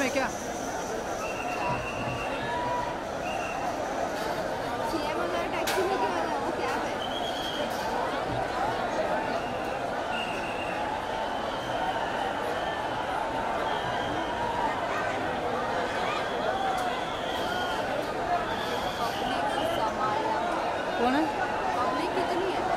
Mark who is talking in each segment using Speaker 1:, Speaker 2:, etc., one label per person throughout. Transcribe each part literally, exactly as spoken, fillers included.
Speaker 1: है क्या?
Speaker 2: सीएम अगर टैक्सी में क्यों आया, वो क्या है?
Speaker 1: कौन है?
Speaker 2: पब्लिक कितनी है?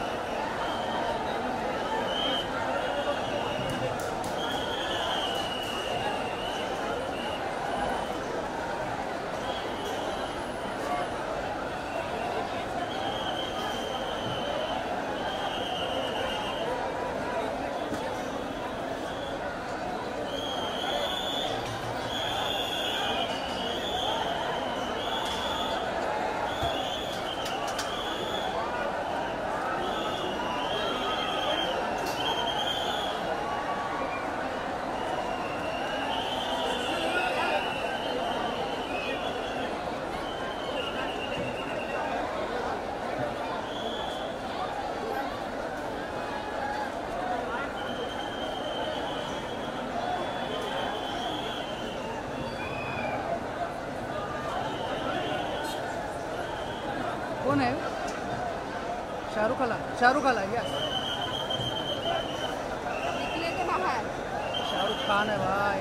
Speaker 1: कौन है? शाहरुख खान। शाहरुख खान है क्या?
Speaker 2: निकले तो बाहर।
Speaker 1: शाहरुख खान है भाई।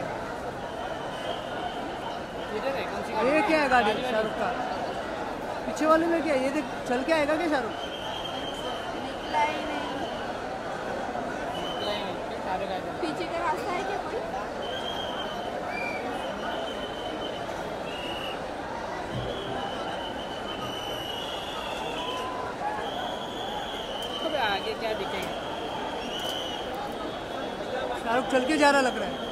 Speaker 3: इधर है कौन सी
Speaker 1: ये क्या है गाड़ी? शाहरुख खान पीछे वाले में क्या है? ये देख चल के आएगा क्या शाहरुख?
Speaker 2: निकला ही नहीं। पीछे का रास्ता है क्या कोई?
Speaker 3: आगे क्या दिखेगा?
Speaker 1: शाहरुख चल के जा रहा लग रहा है।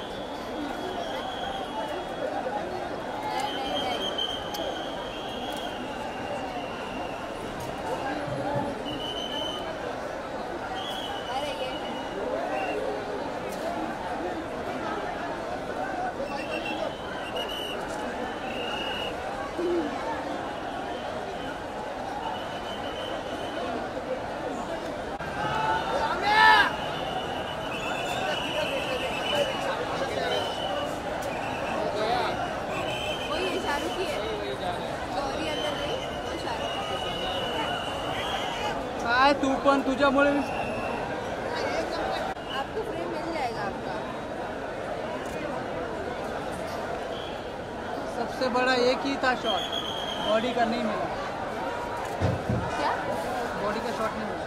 Speaker 1: काय तू पण तुझ्यामुळे
Speaker 2: आपको फ्रेम मिल जाएगा आपका।
Speaker 1: सबसे बड़ा एक ही था शॉट, बॉडी का नहीं मिला।
Speaker 2: क्या?
Speaker 1: बॉडी का शॉट नहीं मिला।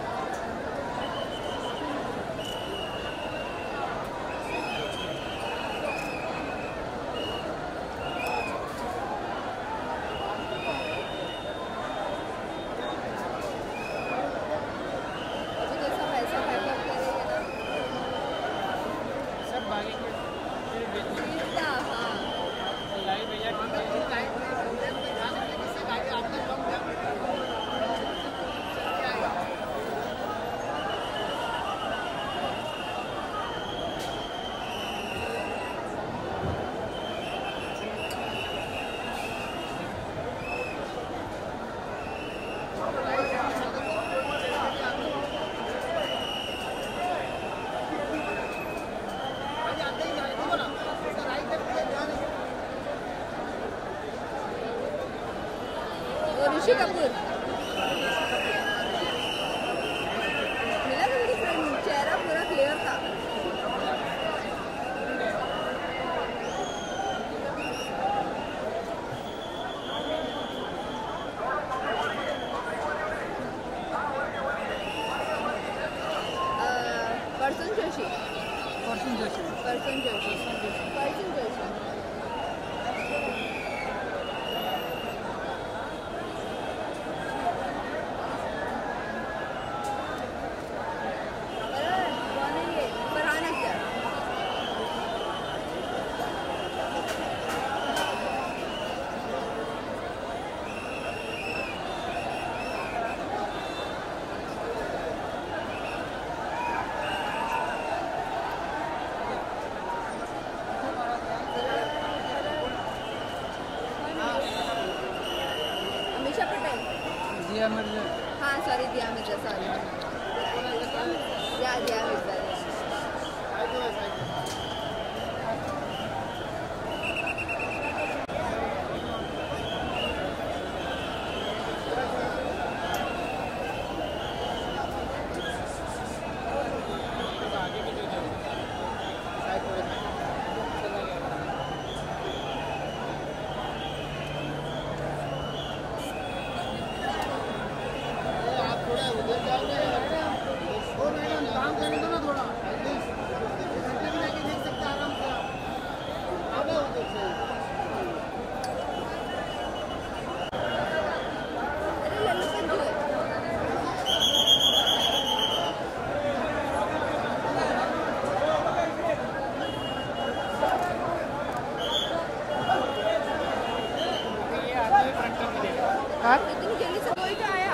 Speaker 2: ऋषि कपूर मिला तुमको फ्रेंड? चेहरा पूरा क्लियर था। पर्सन जोशी
Speaker 1: पर्सन जोशी
Speaker 2: पर्सन जोशी पर्सन जोशी
Speaker 1: दिया मिर्जा।
Speaker 2: हाँ सॉरी दिया मिर्जा सॉरी या दिया मिर्जा।
Speaker 1: हाँ?
Speaker 2: इतनी जल्दी से कोई तो आया।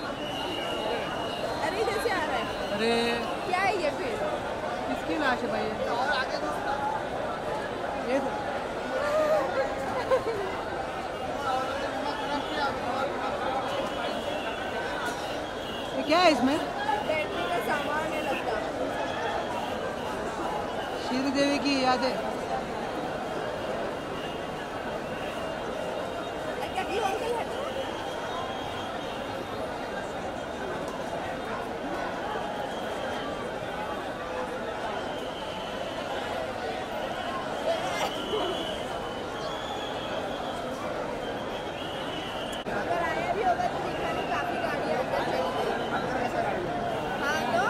Speaker 2: अरे इधर से आ रहा है।
Speaker 1: अरे
Speaker 2: क्या है ये फिर?
Speaker 1: किसकी लाश है भाई ये? ये तो- ये क्या है इसमें?
Speaker 2: बैटरी का सामान है लगता।
Speaker 1: श्री देवी की यादें।
Speaker 2: अच्छा ये अंकल हटो। अगर आया भी होगा तो देखा नहीं, काफी गाड़ियाँ अंदर चली गई। हाँ तो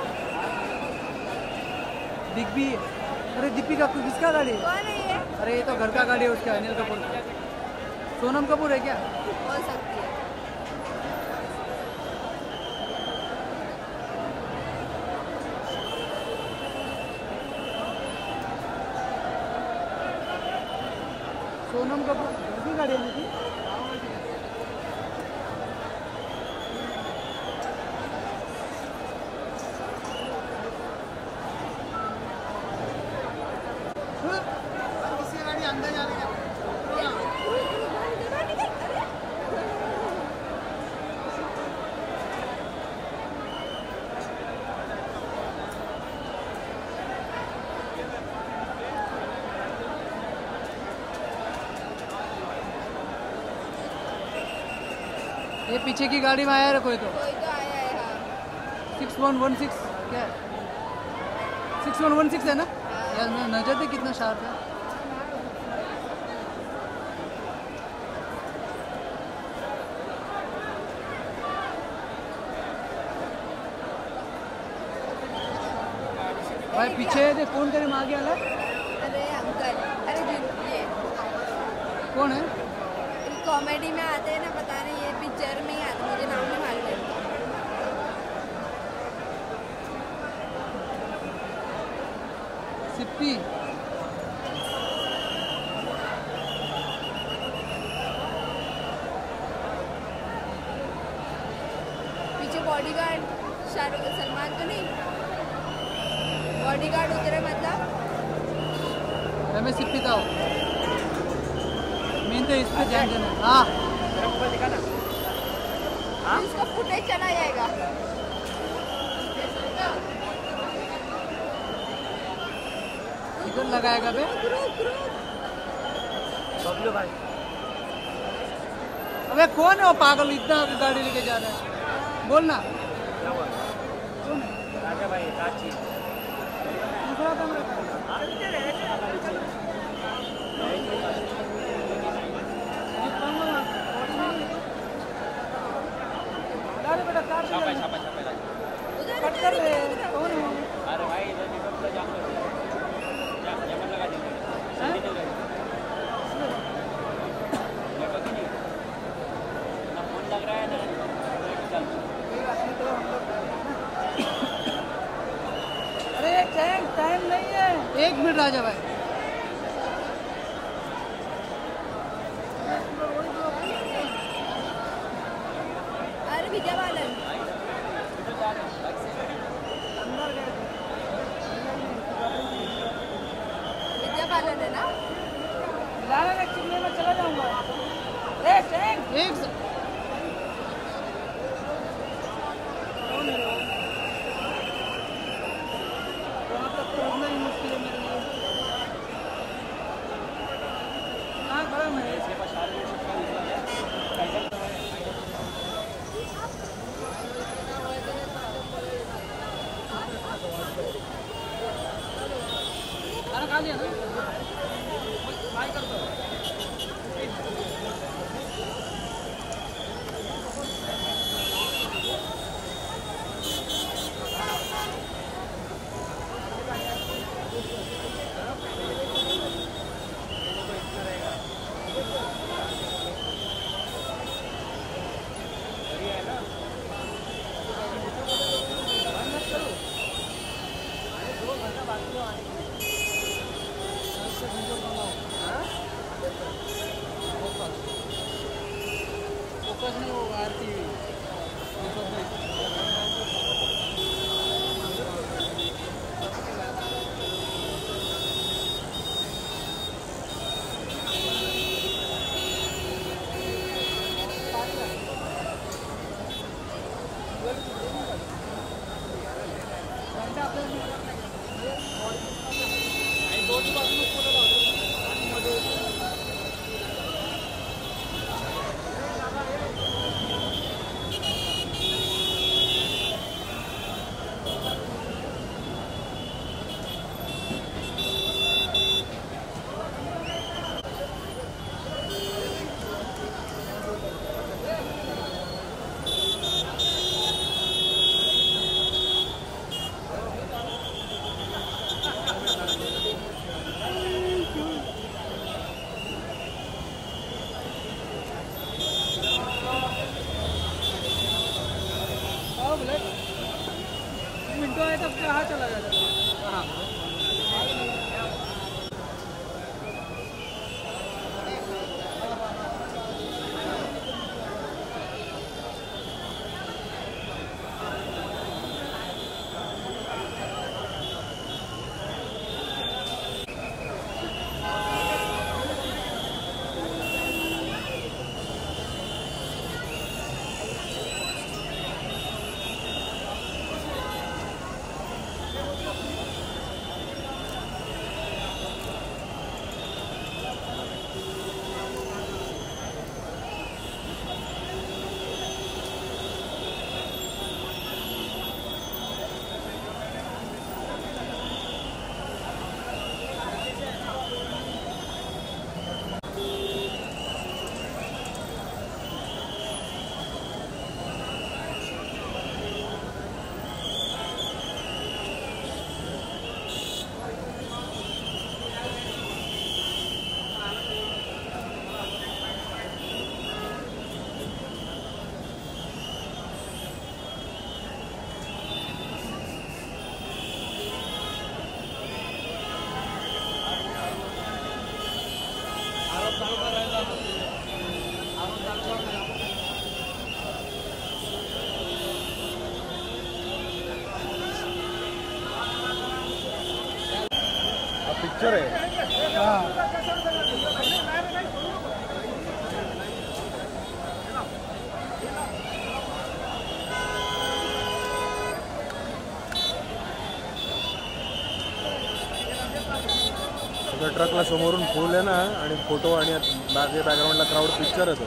Speaker 1: दिख भी है। अरे दीपिका को किसका गाड़ी है?
Speaker 2: कौन है ये?
Speaker 1: अरे ये तो घर का गाड़ी है उसका, अनिल कपूर। सोनम कपूर है क्या?
Speaker 2: हो सकती है।
Speaker 1: सोनम कपूर घर की गाड़ी है मेरी। किसी गाड़ी अंदर जाने का ये पीछे की गाड़ी में आया है कोई तो।
Speaker 2: कोई तो आया है। हाँ
Speaker 1: सिक्स वन वन सिक्स क्या है? सिक्स वन वन सिक्स है ना यार? मैं नजर दे कितना शार्प है। भाई पीछे है, कौन तेरे में आगे वाला?
Speaker 2: अरे अंकल, अरे जी ये
Speaker 1: कौन है?
Speaker 2: कॉमेडी में आते हैं ना, पता नहीं ये पिक्चर में ही आते, मुझे नाम नहीं मालूम है।
Speaker 1: सिप्पी।
Speaker 2: पीछे बॉडीगार्ड शाहरुख सलमान तो नहीं, बॉडीगार्ड उतरे मतलब।
Speaker 1: मैं सिप्पी था मेन तो इस पे ध्यान देना। हाँ
Speaker 3: मेरा मोबाइल दिखाना। हाँ
Speaker 2: इसका फुटेज चला जाएगा।
Speaker 1: इधर लगाएगा बे।
Speaker 2: रुक रुक।
Speaker 3: बबलू भाई
Speaker 1: अबे कौन है वो पागल इतना गाड़ी लेके जा रहा है? बोल ना।
Speaker 3: क्या हुआ? राजा भाई रांची।
Speaker 1: दूसरा तो मेरा अरे बेटा कार से
Speaker 3: छापा
Speaker 1: चल।
Speaker 3: छापा छापा।
Speaker 2: उधर
Speaker 1: कट कर ले। कौन है वो?
Speaker 3: अरे भाई इधर निकल तो जाम कर दिया। जाम जाम लगा देंगे। सही नहीं रहेगा। देखो कि नहीं? ना फोन लग रहा है ना चल।
Speaker 1: कोई बात नहीं, तो हम लोग अरे टाइम टाइम नहीं है। एक मिनट राजा भाई।
Speaker 2: अरे विजय बालन
Speaker 1: अंदर गए
Speaker 2: विजय बालन है ना।
Speaker 1: लाला ने चिल्ले में चला जाऊंगा। ए टैंक एक से कौन है वो? वहाँ तक पहुँचना ही मुश्किल है मेरे लिए। कहाँ खड़ा मैं?
Speaker 3: इसके पास सारे लोग का निकला है। टाइगर तो है।
Speaker 1: खाना खा लिया ना? फ्राई कर दो। मिनटों है तब कहाँ चला जाता है?
Speaker 4: पिक्चर है ट्रकला समोरून फुल आहे ना आणि फोटो आणि मागे बॅकग्राऊंडला क्राऊड पिक्चर आहे तो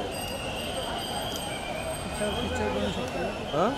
Speaker 1: पिक्चर बनवू शकतो
Speaker 4: हां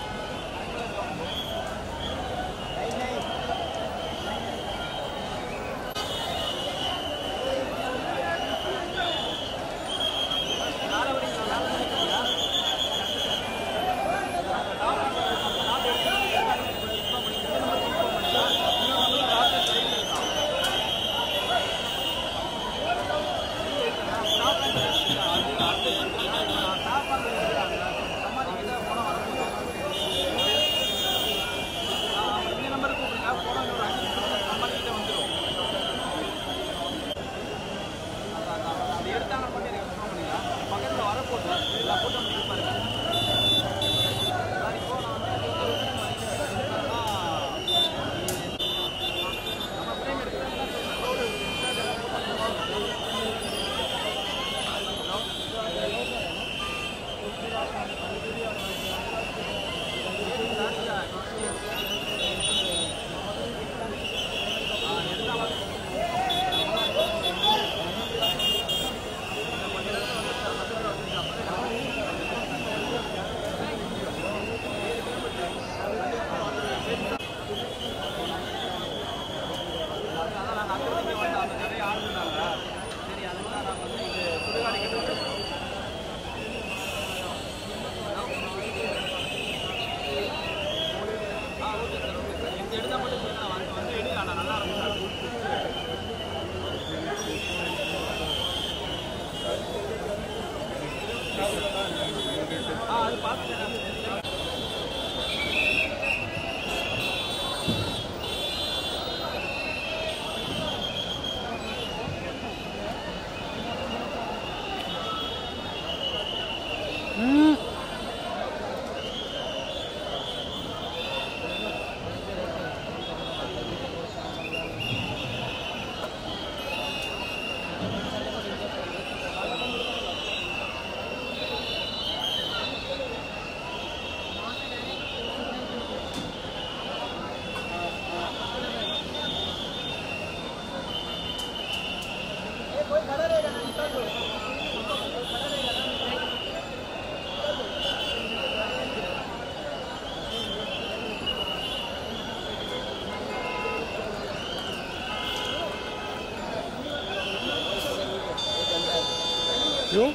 Speaker 4: अजून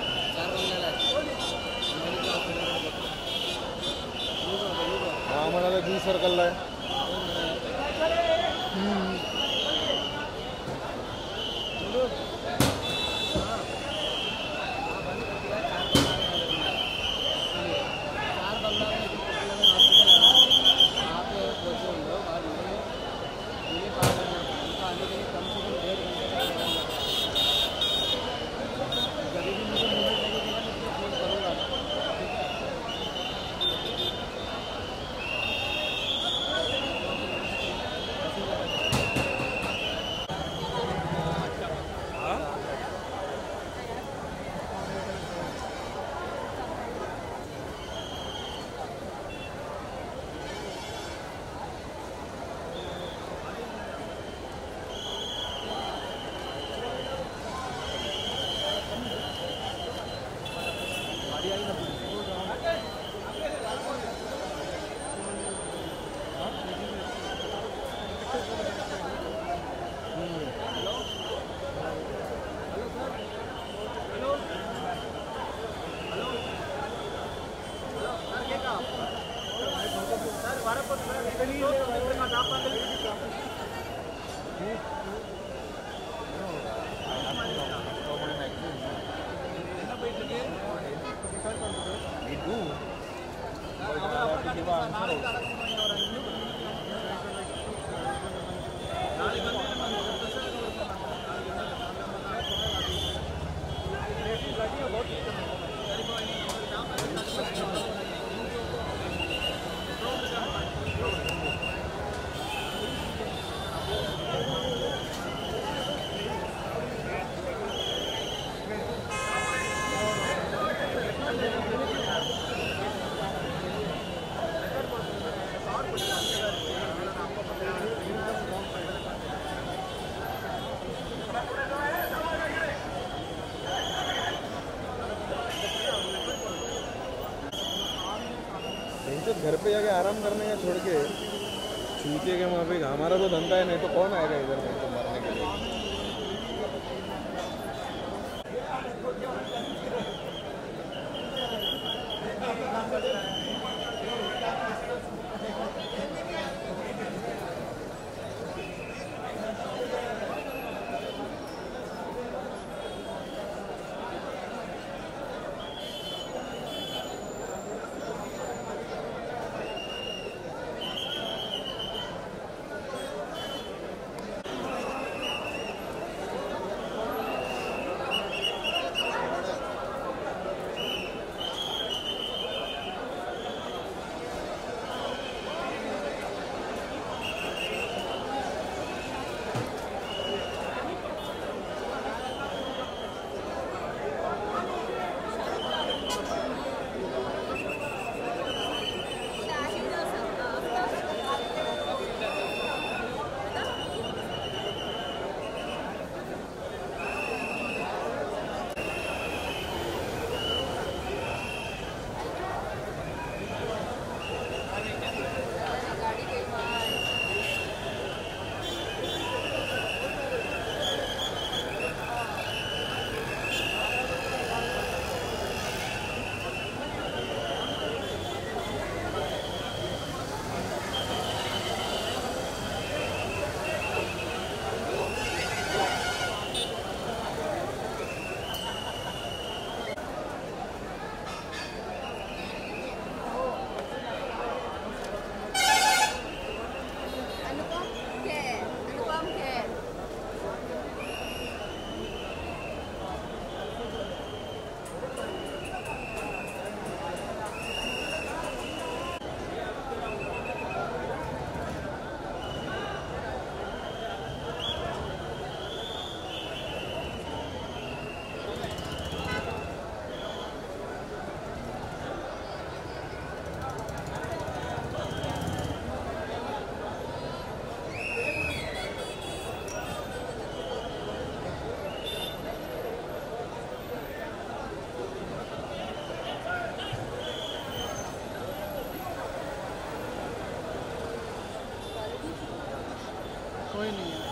Speaker 4: हा म्हणाला बी सर्कलला आहे. घर पे जाके आराम करने का छोड़ के छूटे के वहाँ पे हमारा तो धंधा है, नहीं तो कौन आएगा इधर में तो मरने के लिए।
Speaker 1: कोई नहीं है।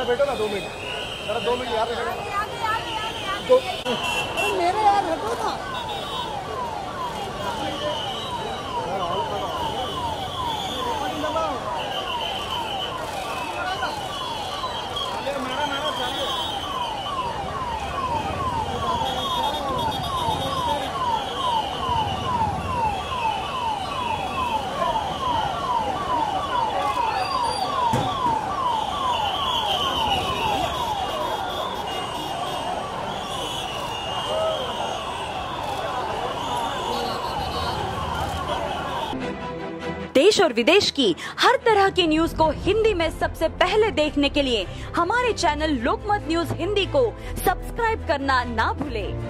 Speaker 4: बैठो ना दो मिनट, जरा दो मिनट यहाँ पे बैठो।
Speaker 2: आगे आगे आगे आगे आगे
Speaker 4: तो
Speaker 1: अरे मेरे यार हटो ना।
Speaker 5: देश और विदेश की हर तरह की न्यूज को हिंदी में सबसे पहले देखने के लिए हमारे चैनल लोकमत न्यूज हिंदी को सब्सक्राइब करना ना भूलें।